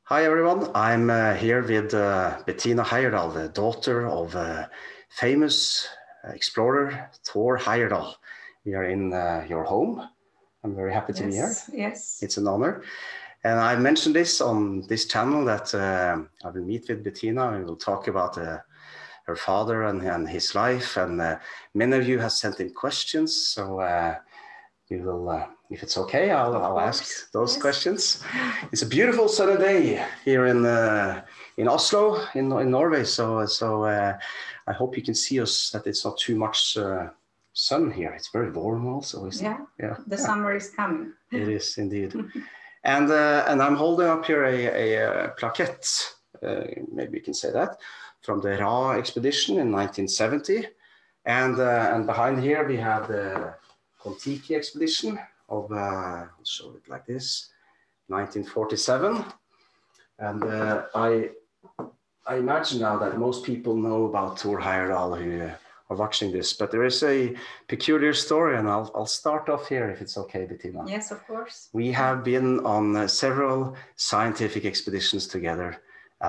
Hi everyone, I'm here with Bettina Heyerdahl, the daughter of famous explorer Thor Heyerdahl. We are in your home. I'm very happy to be here. Yes. It's an honor. And I mentioned this on this channel that I will meet with Bettina and we'll talk about her father and his life. And many of you have sent in questions, so we will, if it's okay, I'll ask those questions. It's a beautiful sunny day here in Oslo, in Norway. So I hope you can see us, that it's not too much sun here. It's very warm also. The summer is coming. It is indeed. And I'm holding up here a plaquette, maybe you can say that, from the Ra expedition in 1970. And behind here we have the Kon-Tiki expedition of, I'll show it like this, 1947. And I imagine now that most people know about Thor Heyerdahl who are watching this, but there is a peculiar story, and I'll start off here if it's okay, Bettina. Yes, of course. We have been on several scientific expeditions together.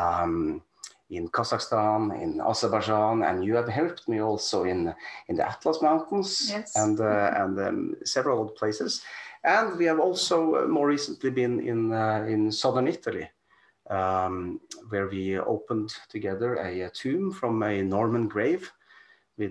In Kazakhstan, in Azerbaijan, and you have helped me also in the Atlas Mountains, yes. and several other places. And we have also more recently been in southern Italy, where we opened together a tomb from a Norman grave with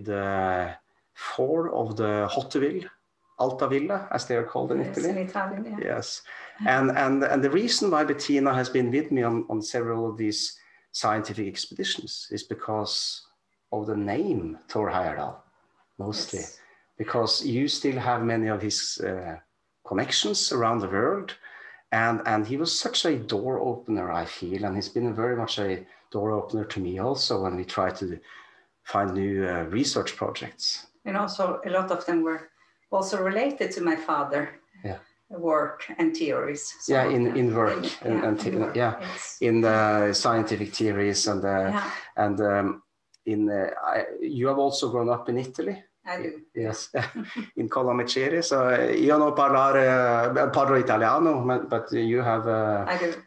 4 of the Hoteville, Alta Villa, as they are called in Italy. In Italian, yeah. Yes, and the reason why Bettina has been with me on several of these scientific expeditions is because of the name Thor Heyerdahl, mostly. Yes. Because you still have many of his connections around the world, and he was such a door opener, I feel, and he's been very much a door opener to me also when we try to find new research projects. And also a lot of them were also related to my father. Yeah. Work and theories. In work in the scientific theories and you have also grown up in Italy. I do. Yes, in Colamiceri. So io non parlo italiano, but you have. I do.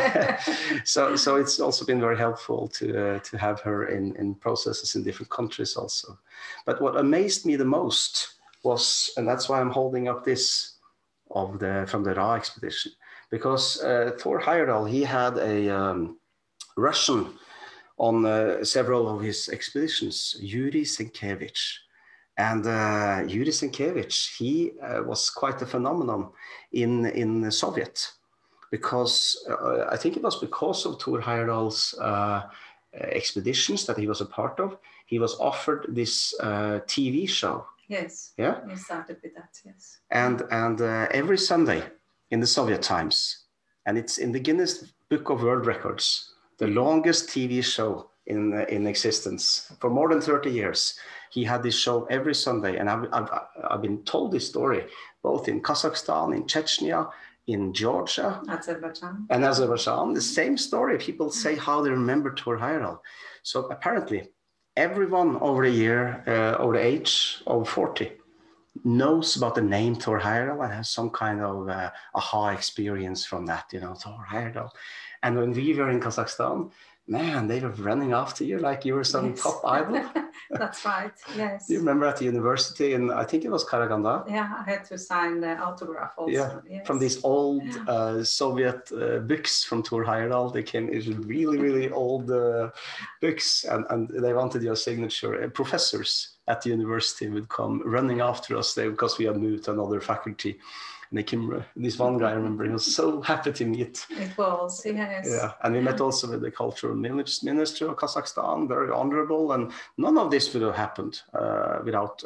so it's also been very helpful to have her in processes in different countries also. But what amazed me the most was, and that's why I'm holding up this from the Ra expedition, because Thor Heyerdahl, he had a Russian on several of his expeditions, Yuri Senkevich. And Yuri Senkevich, he was quite a phenomenon in the Soviet, because I think it was because of Thor Heyerdahl's expeditions that he was a part of, he was offered this TV show. Yes. Yeah. You started with that. Yes. And every Sunday in the Soviet times, and it's in the Guinness Book of World Records, the longest TV show in existence for more than 30 years. He had this show every Sunday, and I've been told this story both in Kazakhstan, in Chechnya, in Georgia, Azerbaijan. The same story. People say how they remember Thor Heyerdahl. So apparently, everyone over the age of 40 knows about the name Thor Heyerdahl and has some kind of aha experience from that, Thor Heyerdahl. And when we were in Kazakhstan, man, they were running after you like you were some top idol. That's right, yes. Do you remember at the university in, I think it was Karaganda? Yeah, I had to sign the autograph also. Yeah, yes. From these old Soviet books from Thor Heyerdahl. They came in really, really old books, and they wanted your signature. Professors at the university would come running after us because we had moved to another faculty. And they came, this one guy, I remember, he was so happy to meet. It was, yes. Yeah, and we met also with the cultural minister of Kazakhstan, very honorable, and none of this would have happened without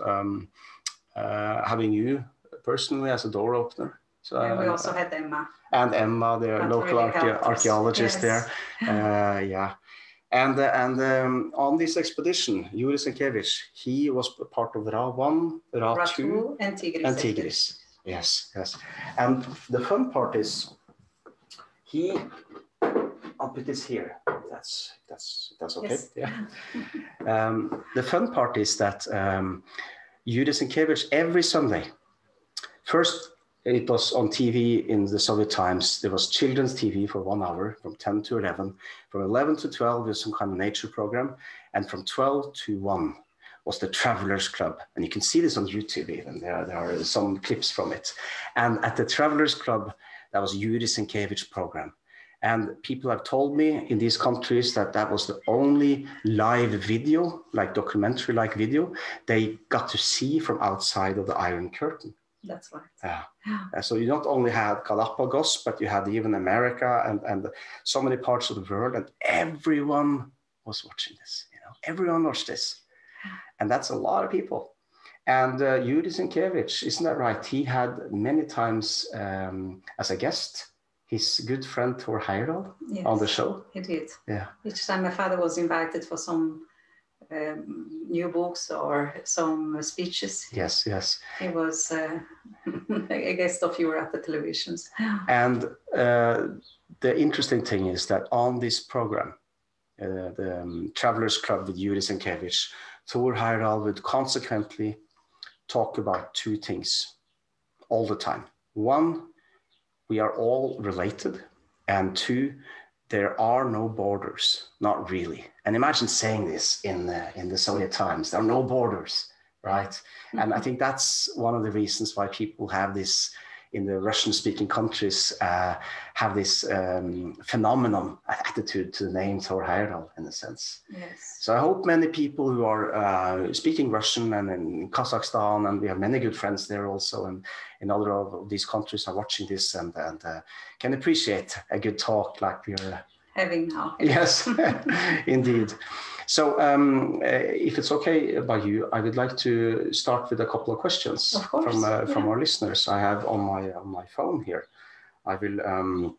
having you personally as a door opener. So, and we also had Emma. And Emma, the local archaeologist there. Yeah. And on this expedition, Yuri Senkevich, he was part of Ra 1, Ra 2, and Tigris. Yes. And the fun part is, I'll put this here. That's okay. Yes. Yeah. The fun part is that Yuri Senkevich every Sunday, first it was on TV in the Soviet times. There was children's TV for 1 hour from 10 to 11. From 11 to 12 was some kind of nature program. And from 12 to 1 was the Travelers Club. And you can see this on YouTube even. There are some clips from it. And at the Travelers Club, that was Yuri Senkevich program. And people have told me in these countries that that was the only live video, like documentary-like video, they got to see from outside of the Iron Curtain. That's right. Yeah. So you not only had Galapagos, but you had even America and so many parts of the world, and everyone was watching this. You know, everyone watched this, and that's a lot of people. And Yuri Senkevich, isn't that right? He had many times as a guest his good friend Thor Heyerdahl on the show. He did. Yeah. Each time my father was invited for some new books or some speeches. Yes, yes. He was a guest of Yuri at the televisions. And the interesting thing is that on this program, the Travelers Club with Yuri Senkevich, Thor Heyerdahl would consequently talk about two things all the time. One, we are all related, and two, there are no borders, not really. And imagine saying this in the Soviet times, there are no borders, right? Mm-hmm. And I think that's one of the reasons why people have this, in the Russian-speaking countries, have this phenomenon attitude to the name Thor Heyerdahl, in a sense. Yes. So I hope many people who are speaking Russian and in Kazakhstan, and we have many good friends there also, and in other of these countries are watching this and can appreciate a good talk like we're having now. Yes, indeed. So if it's okay by you, I would like to start with a couple of questions from our listeners I have on my phone here. I will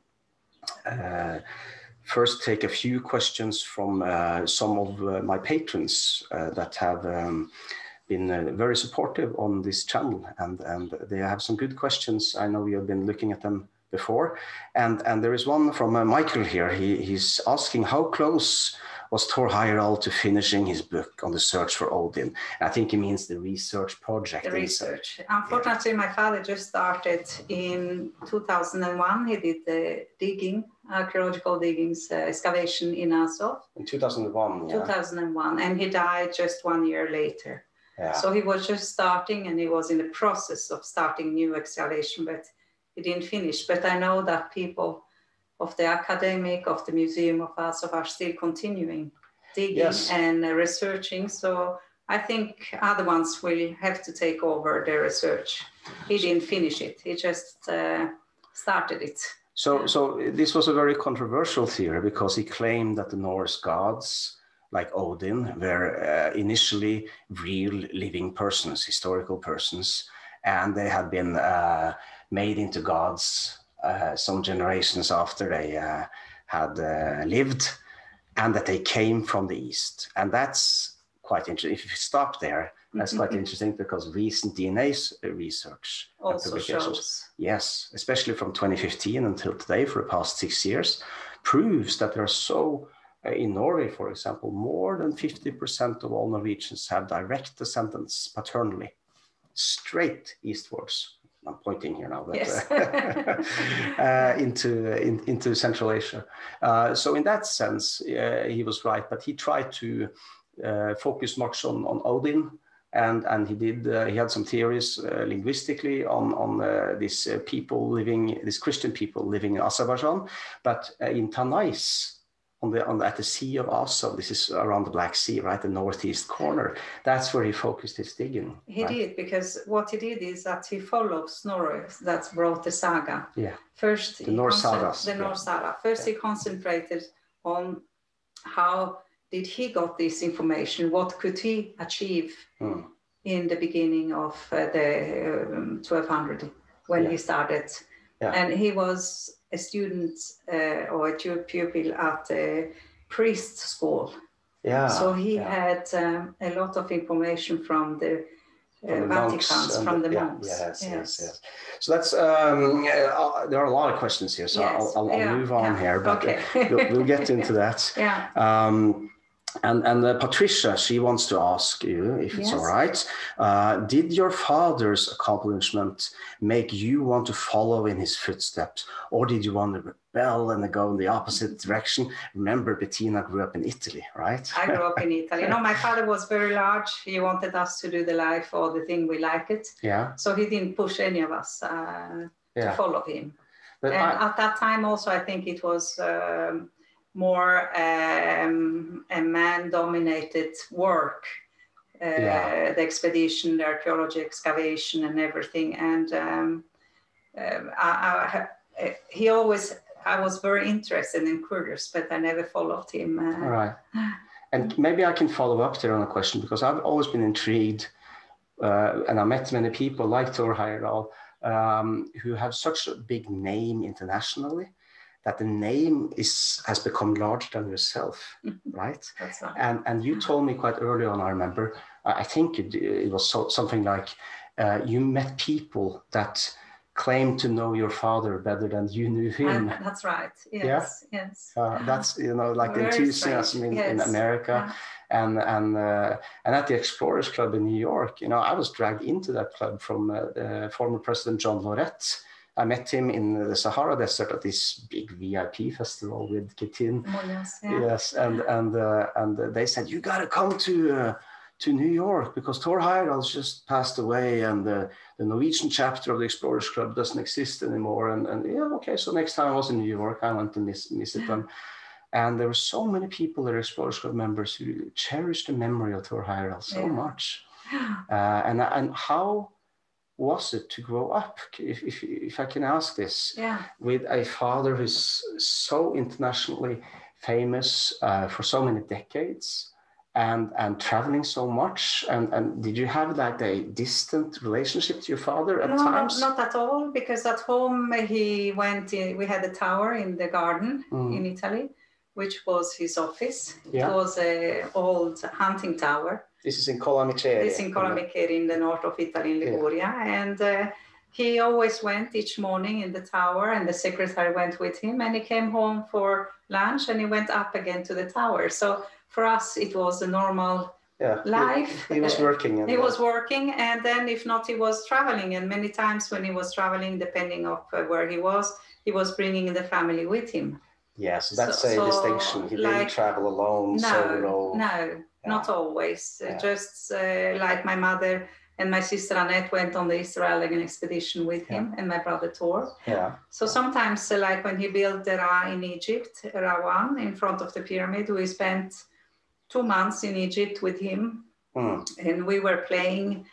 first take a few questions from some of my patrons that have been very supportive on this channel, and they have some good questions. I know you have been looking at them before, and there is one from Michael here. He's asking, how close was Thor Heyerdahl to finishing his book on the search for Odin? And I think he means the research project. The research. Unfortunately, my father just started in 2001. He did the digging, archaeological diggings, excavation in Azov. In 2001, yeah. 2001, and he died just 1 year later. Yeah. So he was just starting, and he was in the process of starting new excavation, but he didn't finish. But I know that people of the academic, of the Museum of Azov are still continuing digging and researching. So I think other ones will have to take over the research. He didn't finish it. He just started it. So this was a very controversial theory because he claimed that the Norse gods, like Odin, were initially real living persons, historical persons, and they had been made into gods some generations after they had lived, and that they came from the East. And that's quite interesting. If you stop there, that's quite interesting because recent DNA research also shows. Yes, especially from 2015 until today, for the past 6 years, proves that there are so, in Norway, for example, more than 50% of all Norwegians have direct descendants paternally, straight eastwards. I'm pointing here now, but yes. into Central Asia. So in that sense, he was right, but he tried to focus much on Odin, and he had some theories linguistically on these people living, these Christian people living in Azerbaijan, but in Tanais, at the Sea of Azov, this is around the Black Sea, right, the northeast corner. That's where he focused his digging. He did, because what he did is that he followed Snorri that wrote the saga. Yeah. First, the Norse sagas. The Norse saga. First, he concentrated on how did he got this information, what could he achieve in the beginning of the 1200 when he started. Yeah. And he was a student or a pupil at a priest school. Yeah. So he had a lot of information from the Vaticans, from the monks. Yes. So that's, there are a lot of questions here, so I'll move on here, but we'll get into that. And Patricia, she wants to ask you, if it's all right, did your father's accomplishment make you want to follow in his footsteps, or did you want to rebel and go in the opposite direction? Remember, Bettina grew up in Italy, right? I grew up in Italy. You know, my father was very large. He wanted us to do the life or the thing we like it. Yeah. So he didn't push any of us to follow him. But at that time also, I think it was more a man-dominated work, the expedition, the archaeology, excavation, and everything. And I was very interested and curious, but I never followed him. All right. And maybe I can follow up there on a question, because I've always been intrigued, and I met many people like Thor Heyerdahl, who have such a big name internationally, that the name has become larger than yourself, right? That's right. And you told me quite early on, I remember, I think it was something like you met people that claimed to know your father better than you knew him. That's right. Yes. Yeah? Yes. That's, you know, like the enthusiasm in America. And at the Explorers Club in New York, you know, I was dragged into that club from former President John Lorette. I met him in the Sahara Desert at this big VIP festival with Kitin. Oh, yes, yes, and they said, you got to come to New York, because Thor Heyerdahl just passed away, and the Norwegian chapter of the Explorers Club doesn't exist anymore. And yeah, okay, so next time I was in New York, I went to visit them. And there were so many people that are Explorers Club members who cherished the memory of Thor Heyerdahl so much. And how was it to grow up, if I can ask this, with a father who's so internationally famous for so many decades, and traveling so much, and did you have like a distant relationship to your father at times? No, not at all, because at home he went in, we had a tower in the garden in Italy, which was his office. It was an old hunting tower. This is in Colamiceri. This is in Colamiceri, in the north of Italy, in Liguria. And he always went each morning in the tower, and the secretary went with him, and he came home for lunch, and he went up again to the tower. So for us, it was a normal life. He was working. He was working, and then if not, he was traveling. And many times when he was traveling, depending on where he was bringing the family with him. Yes, that's a distinction. He didn't travel alone, solo. No, not always. Just like my mother and my sister Annette went on the Israeli expedition with him, and my brother Thor. Yeah. So sometimes, like when he built the Ra in Egypt, Ra 1 in front of the pyramid, we spent 2 months in Egypt with him, and we were playing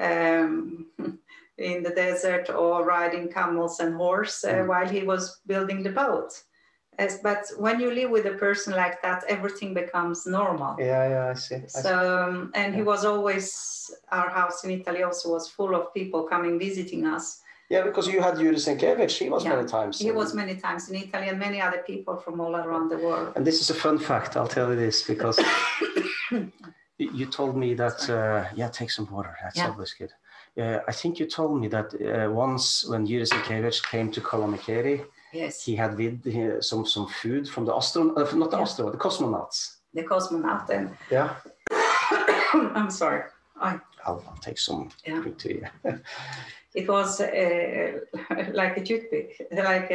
in the desert or riding camels and horse while he was building the boat. But when you live with a person like that, everything becomes normal. Yeah, I see. And he was always, our house in Italy also was full of people coming visiting us. Yeah, because you had Yuri Senkevich. He was many times. He was many times in Italy, and many other people from all around the world. And this is a fun fact, I'll tell you this, because you told me that, take some water. That's always good. I think you told me that once when Yuri Senkevich came to Colamiceri, he had with some food from the the cosmonauts. The cosmonaut, and I'm sorry. I'll take some drink to you. It was like a toothpick, like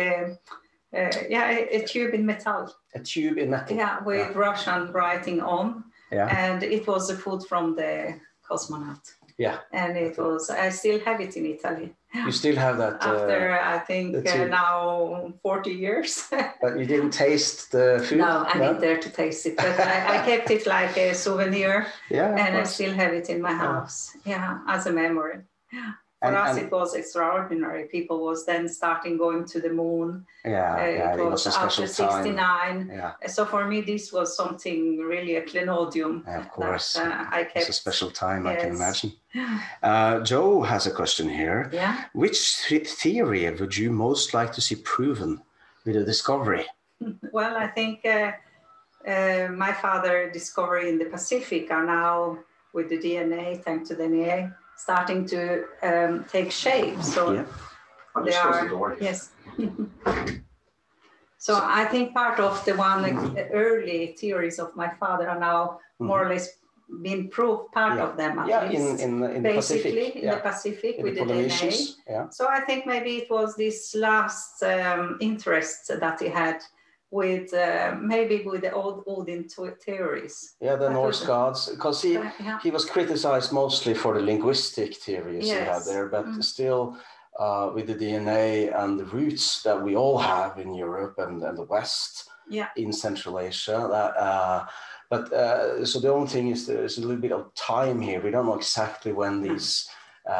a tube in metal. A tube in metal. Yeah, with Russian writing on. Yeah. And it was the food from the cosmonaut. Yeah. And it was, I still have it in Italy. You still have that? After, I think, now 40 years. But you didn't taste the food? No, I didn't dare to taste it. But I kept it like a souvenir. Yeah. And I still have it in my house. Yeah, as a memory. Yeah. For us, it was extraordinary. People was then starting going to the moon. It was a special after 69. Time. Yeah. So for me, this was something really a clenodium. Of course. I kept. It's a special time, I can imagine. Joe has a question here. Yeah. Which theory would you most like to see proven with a discovery? Well, I think my father's discovery in the Pacific are now with the DNA, thanks to the DNA, starting to take shape. So they are, yes. So I think part of the early theories of my father are now more or less been proved, part of them at least. In the Basically, Pacific. in the Pacific In with the DNA. Yeah. So I think maybe it was this last interest that he had with maybe with the old Odin theories. Yeah, the Norse gods, because he was criticized mostly for the linguistic theories he had there, but still with the DNA and the roots that we all have in Europe and the West, in Central Asia. So the only thing is there's a little bit of time here. We don't know exactly when these,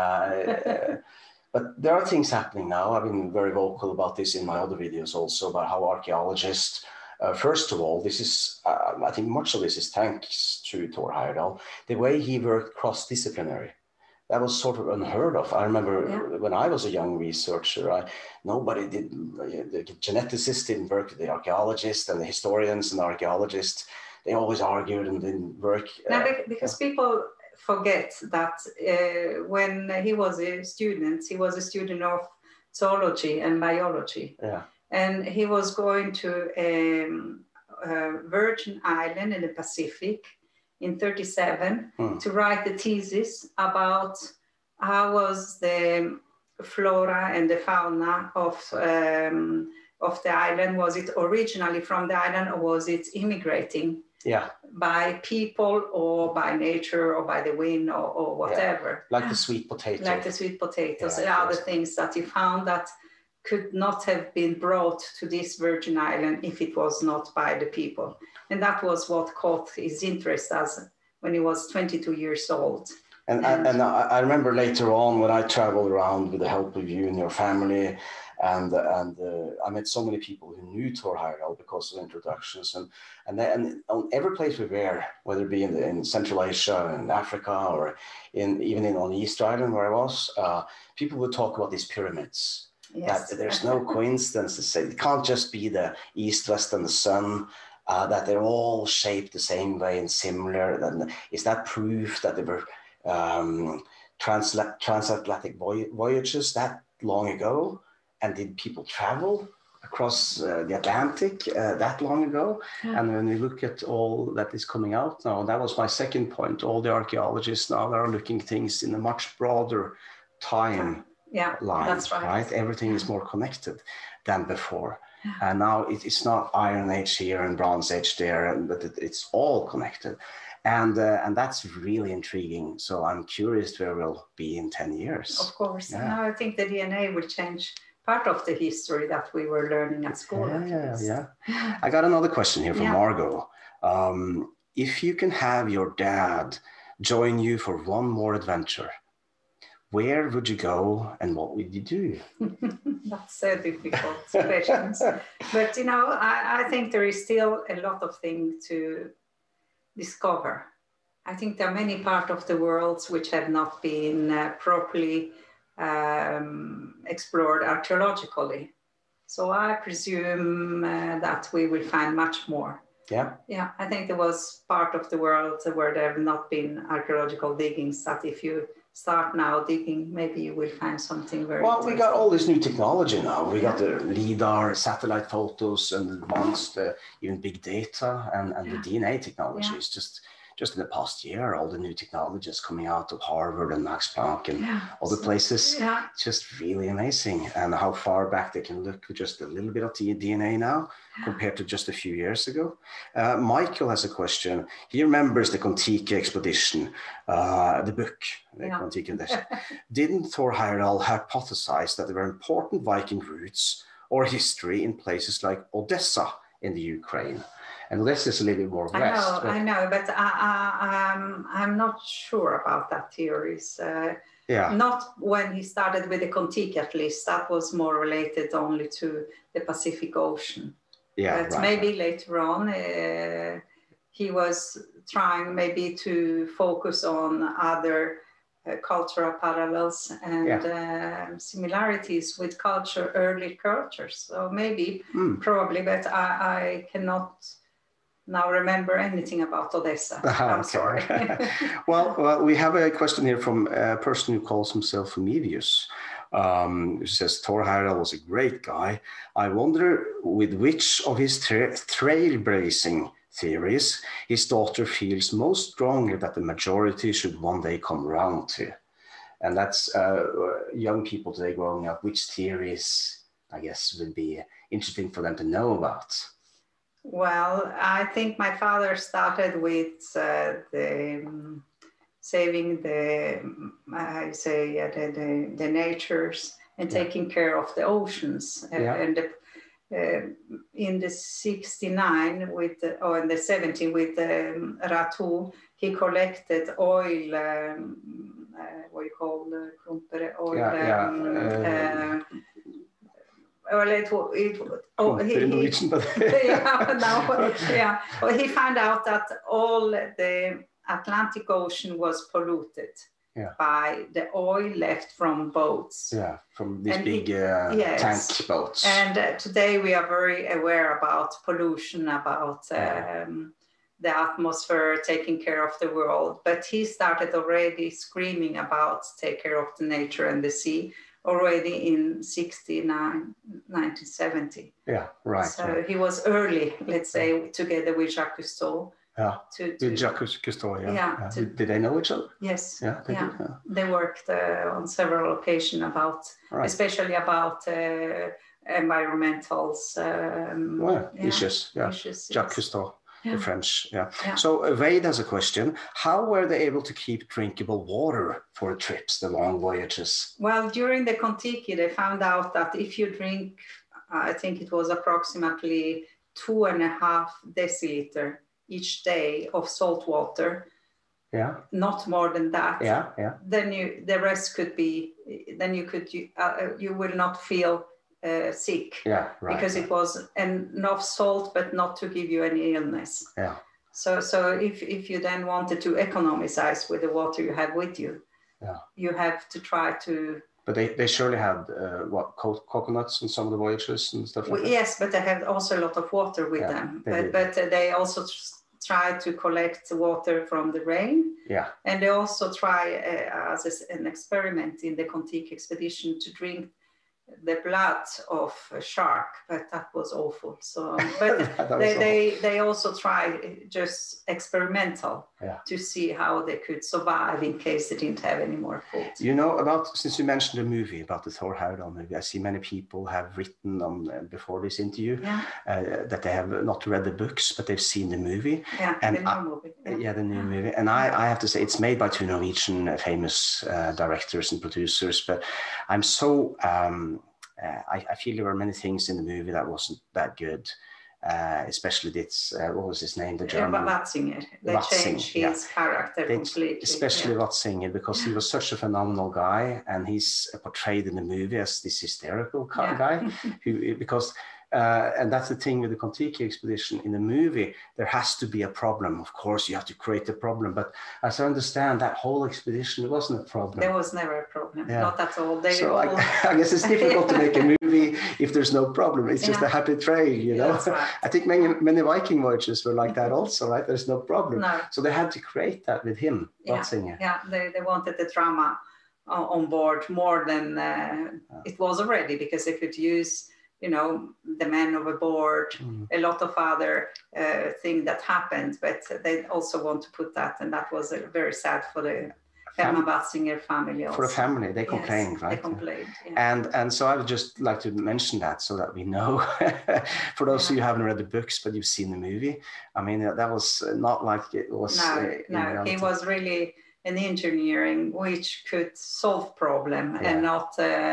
but there are things happening now. I've been very vocal about this in my other videos also, about how archaeologists, first of all, this is, I think much of this is thanks to Thor Heyerdahl, the way he worked cross-disciplinary. That was sort of unheard of. I remember when I was a young researcher, nobody did, the geneticists didn't work with the archaeologists, and the historians and the archaeologists, they always argued and didn't work. Because people forget that when he was a student of zoology and biology. Yeah. And he was going to a Virgin Island in the Pacific in 1937 to write the thesis about how was the flora and the fauna of the island. Was it originally from the island, or was it immigrating by people or by nature or by the wind or whatever? Like the sweet potato. Like the sweet potatoes and other things that he found that could not have been brought to this Virgin Island if it was not by the people. And that was what caught his interest as when he was 22 years old. And I remember later on when I traveled around with the help of you and your family, and I met so many people who knew Thor Heyerdahl because of introductions, and on every place we were, whether it be in Central Asia and Africa, or even on Easter Island where I was, people would talk about these pyramids. Yes. That there's no coincidence. It can't just be the east, west, and the sun. That they're all shaped the same way and similar. And is that proof that they were transatlantic voyages that long ago? And did people travel across the Atlantic that long ago? Yeah. And when we look at all that is coming out now, that was my second point. All the archaeologists now are looking things in a much broader time line. That's right. Everything is more connected than before. Yeah. And now it's not Iron Age here and Bronze Age there, but it's all connected. And that's really intriguing. So I'm curious where we'll be in 10 years. Of course. Yeah. Now I think the DNA will change part of the history that we were learning at school. Yeah. I got another question here from Margot. If you can have your dad join you for one more adventure, where would you go and what would you do? That's so difficult questions. But, I think there is still a lot of things to discover. I think there are many parts of the world which have not been properly explored archaeologically. So I presume that we will find much more. Yeah, I think there was part of the world where there have not been archaeological diggings that if you start now digging, maybe you will find something very interesting. We got all this new technology now. We got the LIDAR, satellite photos, and advanced even big data, and the DNA technology is just in the past year, all the new technologies coming out of Harvard and Max Planck and other places. It's just really amazing. And how far back they can look with just a little bit of DNA now compared to just a few years ago. Michael has a question. He remembers the Kon-Tiki expedition, the book, the Kon-Tiki expedition. Didn't Thor Heyerdahl hypothesize that there were important Viking roots or history in places like Odessa in the Ukraine? And this is a little bit more west. I know, but I'm not sure about that theories. Not when he started with the Kon-Tiki, at least. That was more related only to the Pacific Ocean. But maybe later on, he was trying maybe to focus on other cultural parallels and similarities with early cultures. So maybe, probably, but I cannot now remember anything about Odessa. I'm sorry. Well, we have a question here from a person who calls himself Mevius. Who says Thor Heyerdahl was a great guy. I wonder with which of his trailblazing theories his daughter feels most strongly that the majority should one day come around to. And that's young people today growing up, which theories, I guess, would be interesting for them to know about. Well, I think my father started with saving the natures and taking care of the oceans. And in the 69 with in the 70 with Ratu, he collected oil. What you call oil? Well, he found out that all the Atlantic Ocean was polluted by the oil left from boats. Yeah, from these big tank boats. And today we are very aware about pollution, about the atmosphere, taking care of the world. But he started already screaming about take care of the nature and the sea already in 1970. Yeah, right. So he was early, let's say, together with Jacques Cousteau. Yeah, with Jacques Cousteau, Did they know each other? Yes. Yeah, they did. Yeah. They worked on several occasions about, especially about environmental issues. Yeah, Jacques Cousteau. The French, So Wade has a question. How were they able to keep drinkable water for trips, the long voyages? Well, during the Kon-Tiki, they found out that if you drink, I think it was approximately 2.5 deciliter each day of salt water, not more than that, then the rest could be, then you will not feel sick, because it was enough salt, but not to give you any illness. So if you then wanted to economize with the water you have with you, you have to try to. But they surely had coconuts on some of the voyages and stuff like that. Yes, but they had also a lot of water with them. But they also try to collect water from the rain. And they also try as an experiment in the Kon-Tiki expedition to drink the blood of a shark, but that was awful. So, but they also tried just experimental to see how they could survive in case they didn't have any more food. You know, since you mentioned the movie about the Thor Heyerdahl movie, I see many people have written on before this interview that they have not read the books, but they've seen the movie. The new movie. The new movie. And I have to say, it's made by two Norwegian famous directors and producers, but I'm so I feel there were many things in the movie that wasn't that good, especially this, what was his name, the German? Watzinger. They changed his character completely. Especially Watzinger, because he was such a phenomenal guy, and he's portrayed in the movie as this hysterical guy, because and that's the thing with the Kon-Tiki expedition. In the movie, there has to be a problem. Of course, you have to create a problem. But as I understand, that whole expedition, it wasn't a problem. There was never a problem. Not at all. I guess it's difficult to make a movie if there's no problem. It's just a happy trail, you know. That's right. I think many Viking voyages were like that also, right? There's no problem. No. So they had to create that with him, Watzinger. They wanted the drama on board more than it was already, because they could use, you know, the men overboard, a lot of other things that happened, but they also want to put that, and that was very sad for the Herman Watzinger family also. For the family, they complained, right? They complained, And so I would just like to mention that so that we know, for those of you who haven't read the books, but you've seen the movie, I mean, that was not like it was. No, he was really an engineering which could solve problem and not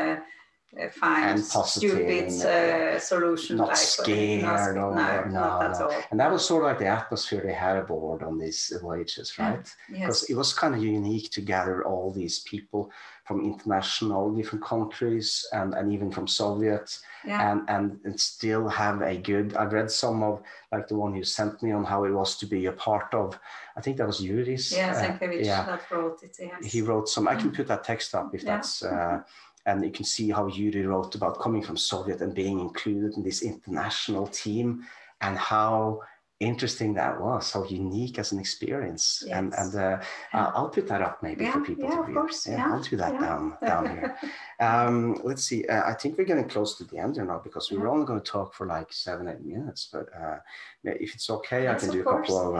find stupid solutions. Not scared. No, not at all. And that was sort of like the atmosphere they had aboard on these voyages, right? Because it was kind of unique to gather all these people from international different countries and even from Soviet and still have a good. I've read some of, like the one you sent me, on how it was to be a part of, I think that was Yuri's. Senkevich that wrote it. He wrote some. I can put that text up if that's. And you can see how Yuri wrote about coming from Soviet and being included in this international team, and how interesting that was, how unique as an experience. Yes. And I'll put that up maybe for people to read. Of course. Yeah, I'll do that down here. Let's see. I think we're getting close to the end now, because we were only going to talk for like 7-8 minutes. But if it's okay, yes, I can do a couple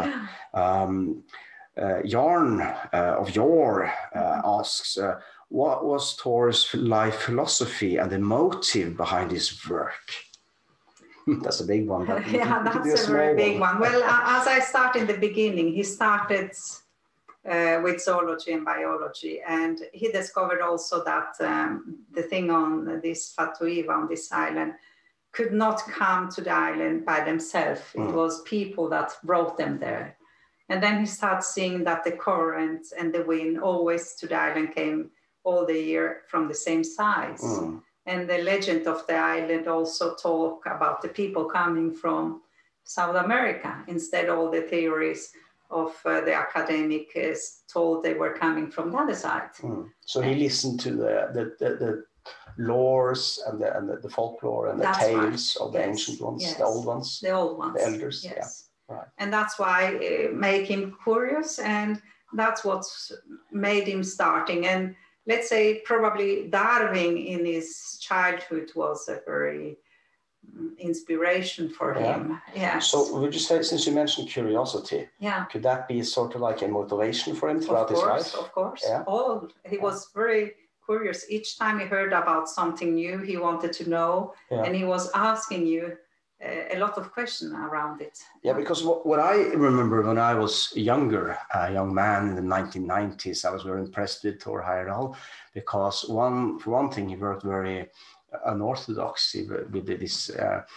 of Yarn of Yore asks, what was Thor's life philosophy and the motive behind his work? That's a big one. But yeah, that's a very big one. Well, as I started in the beginning, he started with zoology and biology, and he discovered also that the thing on this Fatuiva, on this island, could not come to the island by themselves. It was people that brought them there. And then he started seeing that the current and the wind always to the island came all the year from the same size. And the legend of the island also talk about the people coming from South America. Instead, all the theories of the academics told they were coming from the other side. So he listened to the lores and the folklore and the tales of the ancient ones, the old ones, the elders. Yes. Yeah. Right. And that's why it made him curious, and that's what made him starting. And let's say probably Darwin in his childhood was a very inspiration for him. Yes. So would you say, since you mentioned curiosity, could that be sort of like a motivation for him throughout his life? Of course. Yeah. He was very curious. Each time he heard about something new, he wanted to know, and he was asking you a lot of questions around it. Yeah, because what I remember when I was younger, a young man in the 1990s, I was very impressed with Thor Heyerdahl, because for one thing, he worked very unorthodox with this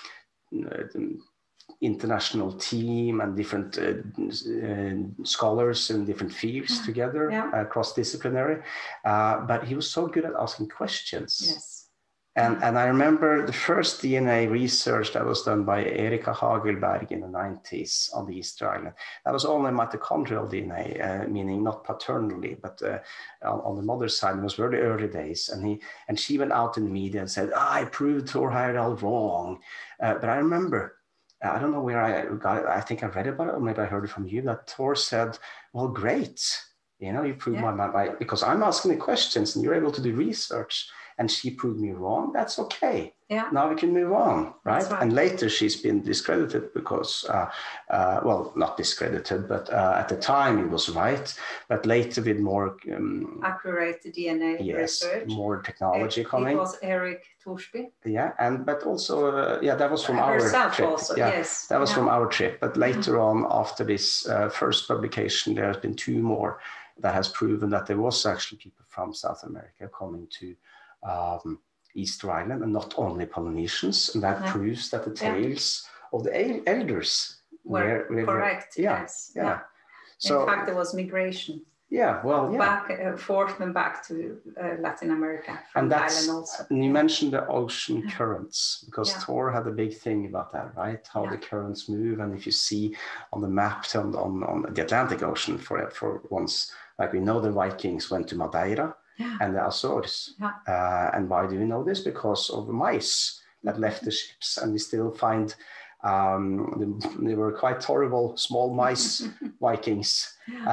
international team and different scholars in different fields together, cross-disciplinary. But he was so good at asking questions. Yes. And I remember the first DNA research that was done by Erika Hagelberg in the 90s on the Easter Island. That was only mitochondrial DNA, meaning not paternally, but on the mother's side. It was very early days. And she went out in the media and said, I proved Thor Heyerdahl wrong. But I remember, I don't know where I got it. I think I read about it, or maybe I heard it from you, that Thor said, well, great. You proved my because I'm asking the questions and you're able to do research. And she proved me wrong. That's okay. Yeah. Now we can move on, right? And later she's been discredited because, well, not discredited, but at the time it was right. But later with more accurate DNA research, more technology coming. It was Eric Torsby. Yeah, but also that was from our trip. Also, yes, that was from our trip. But later on, after this first publication, there has been 2 more that has proven that there was actually people from South America coming to Easter Island, and not only Polynesians, and that proves that the tales of the elders were correct. Yes. So, in fact, there was migration. Yeah, well, back forth and back to Latin America from the island also. And you mentioned the ocean currents, because Thor had a big thing about that, right? How the currents move, and if you see on the map on the Atlantic Ocean, for once, like we know the Vikings went to Madeira. And the Azores. And why do we know this? Because of the mice that left the ships, and we still find they were quite horrible small mice Vikings.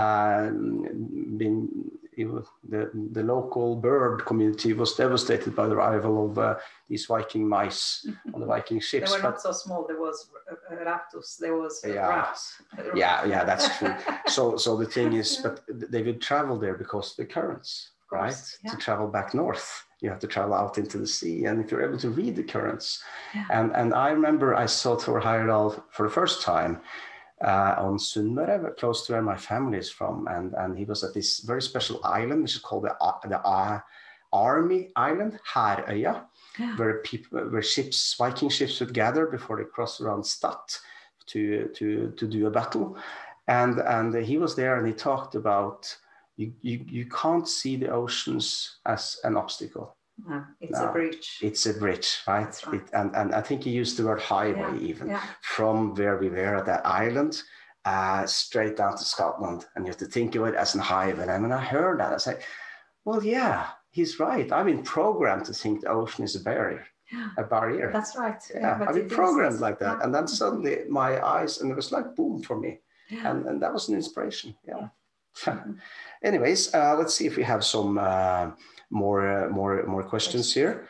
The local bird community was devastated by the arrival of these Viking mice on the Viking ships. They were not so small. There was raptors. There was rats. Yeah, that's true. So the thing is, but they would travel there because of the currents. Right? To travel back north, you have to travel out into the sea, and if you're able to read the currents. And I remember I saw Thor Heyerdahl for the first time on Sunnmøre, close to where my family is from, and he was at this very special island, which is called the Army Island, Herøya, where Viking ships would gather before they crossed around Stad to do a battle, and he was there, and he talked about. You can't see the oceans as an obstacle. It's a bridge. It's a bridge, right? And I think he used the word highway from where we were at that island straight down to Scotland. And you have to think of it as a highway. And when I heard that, I said, well, yeah, he's right. I've been programmed to think the ocean is a barrier. a barrier. That's right. Yeah, I've been programmed like that. And then suddenly my eyes, and it was like boom for me. And that was an inspiration. Yeah. Anyways, let's see if we have some more questions here.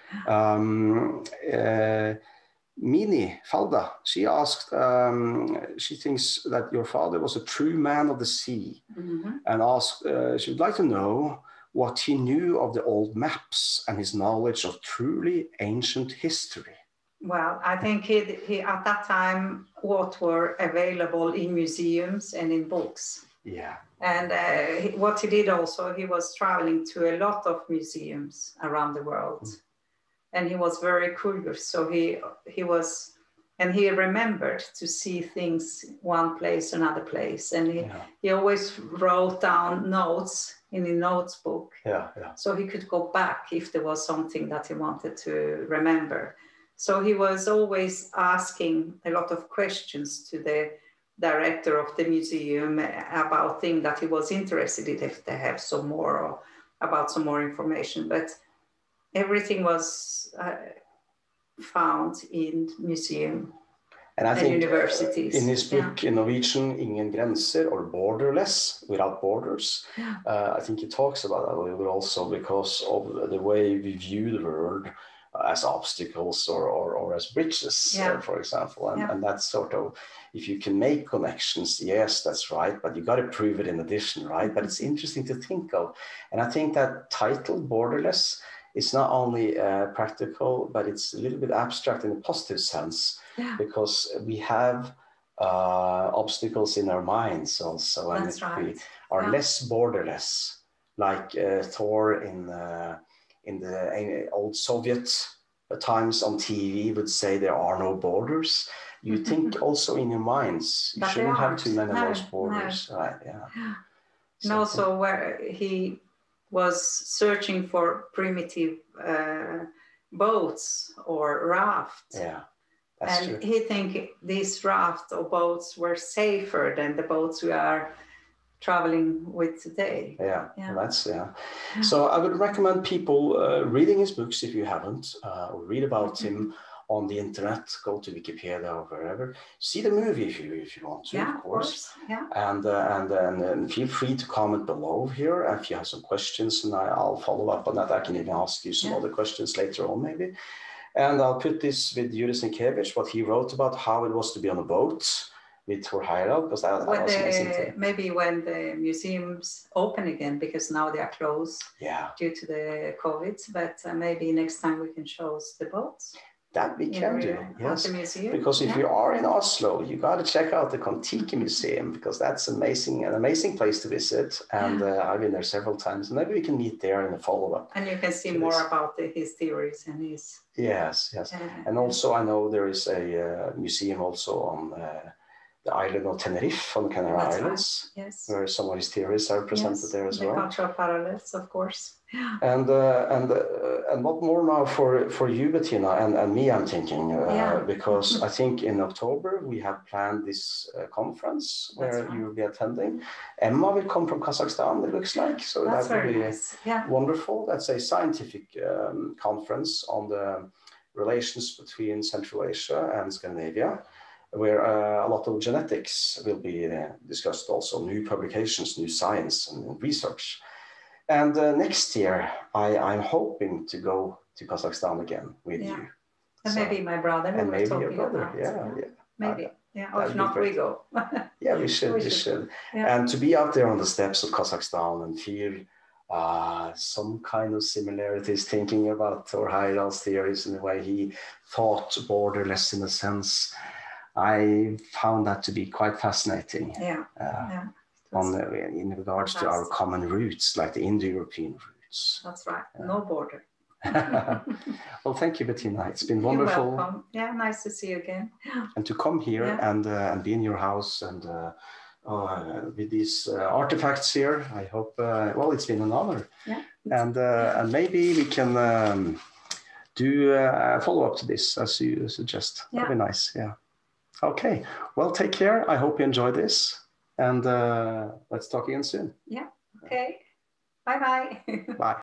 Mini Falda, she asked, she thinks that your father was a true man of the sea, and asked, she would like to know what he knew of the old maps and his knowledge of truly ancient history. Well, I think he at that time what were available in museums and in books. Yeah. And what he did also, he was traveling to a lot of museums around the world. And he was very curious. So he remembered to see things one place, another place. And he always wrote down notes in his notes book. So he could go back if there was something that he wanted to remember. So he was always asking a lot of questions to the director of the museum about things that he was interested in, if they have some more or about some more information. But everything was found in museum and I think universities. In his book in Norwegian, Ingen grenser, or borderless, without borders, I think he talks about that a little bit also because of the way we view the world as obstacles or as bridges, for example. And that's sort of, if you can make connections, yes, that's right, but you got to prove it in addition, right? But it's interesting to think of. And I think that title, Borderless, is not only practical, but it's a little bit abstract in a positive sense, because we have obstacles in our minds also. And if we are less borderless, like Thor in the old Soviet times on TV would say there are no borders. You think also in your minds, you shouldn't have too many of those borders. Right, and also where he was searching for primitive boats or rafts. That's true. He think these rafts or boats were safer than the boats we are traveling with today. So I would recommend people reading his books if you haven't, or read about him on the internet. Go to Wikipedia or wherever. See the movie if you want to, of course. And feel free to comment below here if you have some questions, and I'll follow up on that. I can even ask you some other questions later on, maybe. And I'll put this with Yuri Senkevich, what he wrote about how it was to be on a boat with Thor Heyerdahl, because that was amazing too. Maybe when the museums open again, because now they are closed due to the COVID, but maybe next time we can show us the boats. That we can do, yes. At the museum. Because if you are in Oslo, you got to check out the Kon-Tiki Museum, because that's an amazing place to visit. And I've been there several times. And maybe we can meet there in a follow-up. And you can see more about his theories and his... Yes. And also I know there is a museum also on the island of Tenerife, on the Canary Islands, where some of his theories are presented there as well. The cultural parallels, of course. And what more now for you, Bettina, and me, I'm thinking, because I think in October we have planned this conference where you will be attending. Emma will come from Kazakhstan, it looks like, so that will be wonderful. That's a scientific conference on the relations between Central Asia and Scandinavia, where a lot of genetics will be discussed also, new publications, new science and research. And next year, I'm hoping to go to Kazakhstan again with you. And maybe my brother. And maybe your brother, Maybe, or if not, we go. We should. And to be out there on the steppes of Kazakhstan and feel some kind of similarities, thinking about Thor Heyerdahl's theories and the way he thought borderless in a sense, I found that to be quite fascinating. In regards to our common roots, like the Indo-European roots. That's right. No border. Well, thank you, Bettina. It's been wonderful. You're welcome. Nice to see you again. And to come here and be in your house and with these artifacts here, I hope. It's been an honor. And maybe we can do a follow-up to this, as you suggest. That'd be nice. Okay. Well, take care. I hope you enjoyed this. And let's talk again soon. Okay. Bye-bye. Bye.